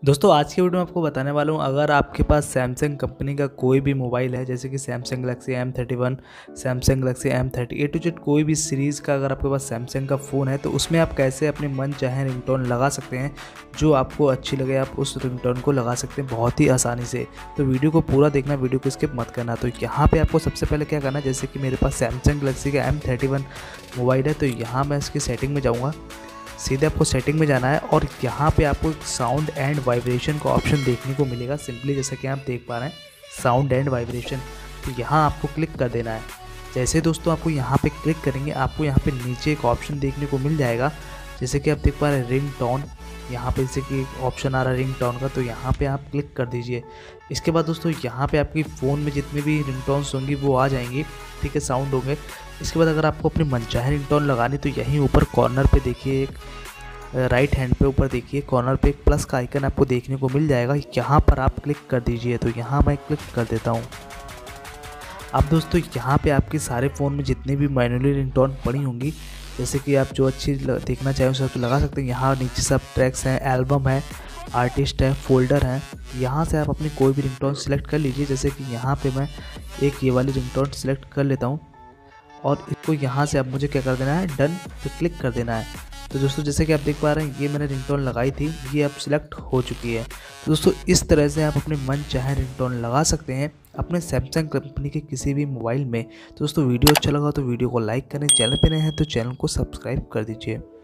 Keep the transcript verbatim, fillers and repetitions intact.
दोस्तों आज की वीडियो में आपको बताने वाला हूँ, अगर आपके पास सैमसंग कंपनी का कोई भी मोबाइल है, जैसे कि Samsung Galaxy M thirty one, Samsung Galaxy M thirty, A to Z कोई भी सीरीज़ का अगर आपके पास सैमसंग का फ़ोन है तो उसमें आप कैसे अपने मन चाहे रिंगटोन लगा सकते हैं। जो आपको अच्छी लगे आप उस रिंगटोन को लगा सकते हैं बहुत ही आसानी से। तो वीडियो को पूरा देखना, वीडियो को स्किप मत करना। तो यहाँ पर आपको सबसे पहले क्या करना है, जैसे कि मेरे पास सैमसंग गैलेक्सी का एम थर्टी वन मोबाइल है तो यहाँ मैं इसकी सेटिंग में जाऊँगा। सीधे आपको सेटिंग में जाना है और यहाँ पे आपको साउंड एंड वाइब्रेशन का ऑप्शन देखने को मिलेगा। सिंपली जैसा कि आप देख पा रहे हैं साउंड एंड वाइब्रेशन, तो यहाँ आपको क्लिक कर देना है। जैसे दोस्तों आपको यहाँ पे क्लिक करेंगे आपको यहाँ पे नीचे एक ऑप्शन देखने को मिल जाएगा, जैसे कि आप देख पा रहे हैं रिंग टोन। यहाँ पे जैसे कि ऑप्शन आ रहा है रिंग टोन का, तो यहाँ पे आप क्लिक कर दीजिए। इसके बाद दोस्तों यहाँ पे आपकी फ़ोन में जितने भी रिंगटोन्स होंगी वो आ जाएंगी, ठीक है, साउंड होंगे। इसके बाद अगर आपको अपनी मनचाहे रिंगटोन लगानी तो यहीं ऊपर कॉर्नर पे देखिए, एक राइट हैंड पे ऊपर देखिए कॉर्नर पे एक प्लस का आइकन आपको देखने को मिल जाएगा, यहाँ पर आप क्लिक कर दीजिए। तो यहाँ मैं क्लिक कर देता हूँ। अब दोस्तों यहाँ पे आपके सारे फ़ोन में जितने भी मैनुअली रिंगटोन पड़ी होंगी, जैसे कि आप जो अच्छी देखना चाहें उसे आप लगा सकते हैं। यहाँ नीचे सब ट्रैक्स हैं, एल्बम है, आर्टिस्ट है, फोल्डर है। यहाँ से आप अपनी कोई भी रिंगटोन सिलेक्ट कर लीजिए। जैसे कि यहाँ पे मैं एक ये वाली रिंगटोन सिलेक्ट कर लेता हूँ और इसको यहाँ से अब मुझे क्या कर देना है, डन पे क्लिक कर देना है। तो दोस्तों जैसे कि आप देख पा रहे हैं ये मैंने रिंगटोन लगाई थी, ये अब सिलेक्ट हो चुकी है। तो दोस्तों इस तरह से आप अपने मन चाहे रिंगटोन लगा सकते हैं अपने सैमसंग कंपनी के किसी भी मोबाइल में। तो दोस्तों वीडियो अच्छा लगा तो वीडियो को लाइक करें, चैनल पे नए हैं तो चैनल को सब्सक्राइब कर दीजिए।